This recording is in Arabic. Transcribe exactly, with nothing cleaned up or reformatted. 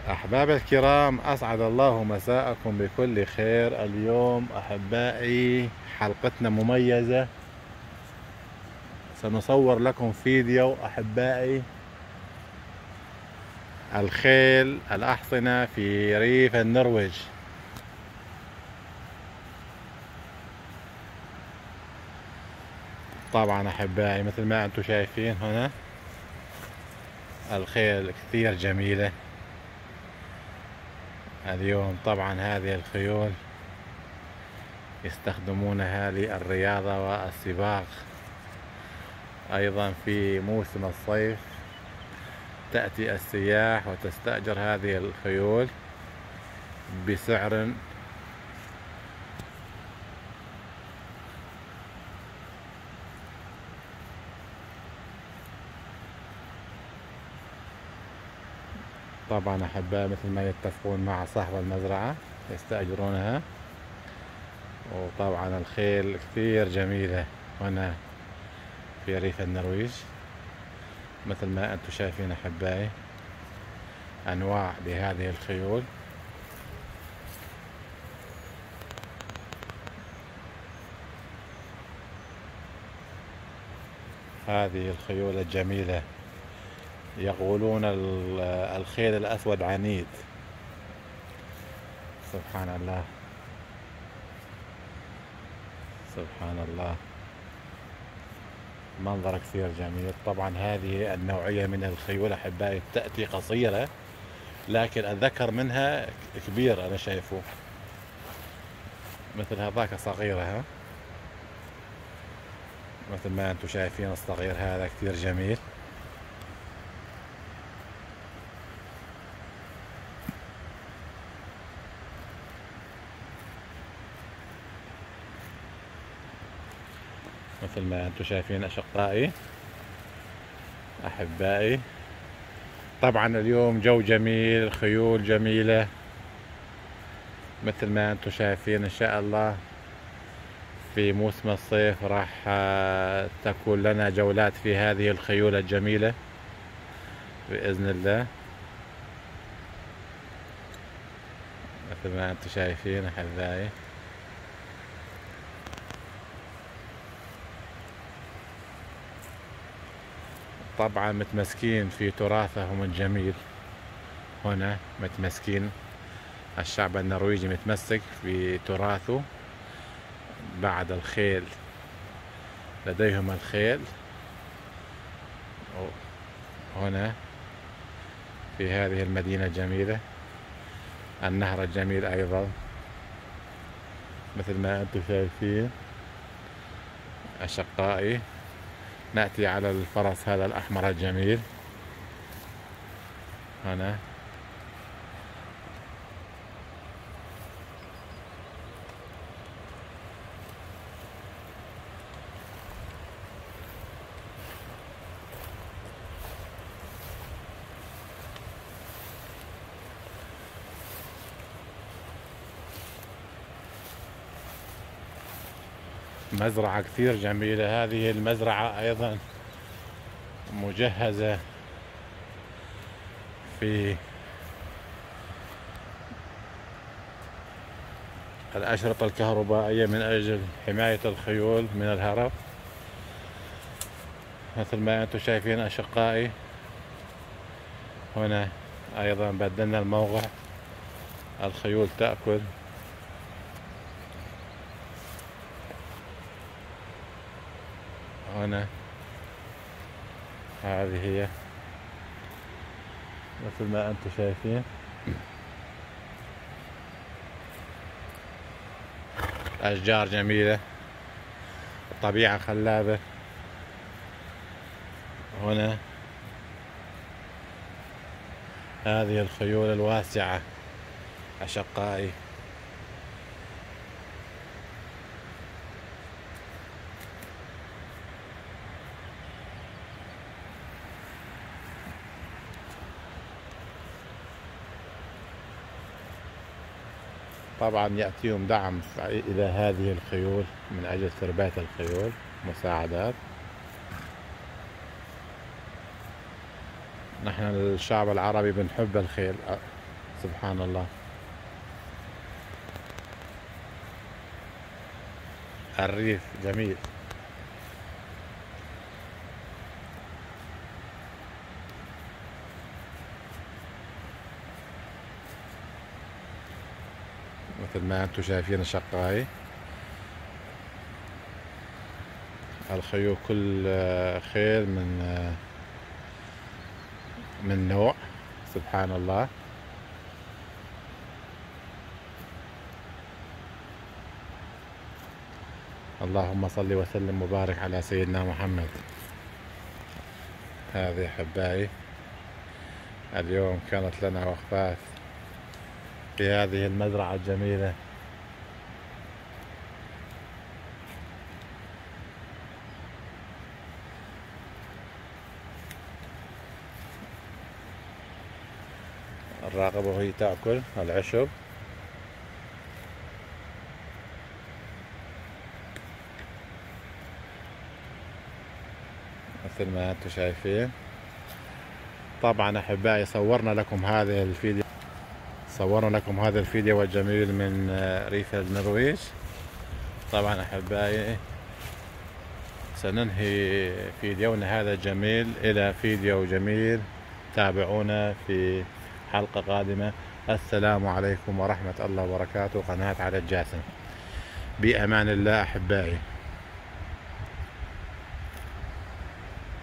أحباب الكرام، أسعد الله مساءكم بكل خير. اليوم أحبائي حلقتنا مميزة، سنصور لكم فيديو أحبائي الخيل الأحصنة في ريف النرويج. طبعا أحبائي مثل ما أنتم شايفين هنا الخيل كثير جميلة. اليوم طبعا هذه الخيول يستخدمونها للرياضة والسباق. أيضا في موسم الصيف تأتي السياح وتستأجر هذه الخيول بسعر طبعا أحباء مثل ما يتفقون مع صاحب المزرعة يستأجرونها. وطبعا الخيل كثير جميلة هنا في ريف النرويج مثل ما أنتم شايفين أحبائي، أنواع لهذه الخيول. هذه الخيول الجميلة يقولون الخيل الأسود عنيد. سبحان الله سبحان الله، منظر كثير جميل. طبعا هذه النوعية من الخيول أحبائي تأتي قصيرة، لكن الذكر منها كبير، أنا شايفه مثل هذاك صغيرة. ها مثل ما أنتم شايفين الصغير هذا كثير جميل. مثل ما أنتم شايفين أشقائي أحبائي. طبعا اليوم جو جميل، خيول جميلة مثل ما أنتم شايفين. إن شاء الله في موسم الصيف راح تكون لنا جولات في هذه الخيول الجميلة بإذن الله. مثل ما أنتم شايفين أحبائي. طبعا متمسكين في تراثهم الجميل هنا، متمسكين الشعب النرويجي متمسك في تراثه. بعد الخيل لديهم الخيل هنا في هذه المدينة الجميلة. النهر الجميل أيضا مثل ما أنتم شايفين أشقائي. نأتي على الفرس هذا الأحمر الجميل هنا. مزرعة كثير جميلة. هذه المزرعة أيضا مجهزة في الأشرطة الكهربائية من أجل حماية الخيول من الهرب. مثل ما أنتم شايفين أشقائي هنا أيضا بدلنا الموقع، الخيول تأكل. هنا هذه هي مثل ما أنتم شايفين أشجار جميلة، الطبيعة خلابة. هنا هذه الخيول الواسعة أشقائي. طبعا يأتيهم دعم إلى هذه الخيول من أجل تربية الخيول، مساعدات. نحن الشعب العربي بنحب الخيل سبحان الله. الريف جميل. مثل ما انتم شايفين الشقة هاي، الخيول كل خيل من من نوع. سبحان الله. اللهم صل وسلم وبارك على سيدنا محمد. هذه أحبائي اليوم كانت لنا وقفات في هذه المزرعة الجميلة. الراقبة وهي تأكل العشب. مثل ما انتم شايفين. طبعا أحبائي صورنا لكم هذا الفيديو صورنا لكم هذا الفيديو الجميل من ريف النرويج. طبعا أحبائي سننهي فيديونا هذا الجميل إلى فيديو جميل. تابعونا في حلقة قادمة. السلام عليكم ورحمة الله وبركاته. قناة على الجاسم. بأمان الله أحبائي.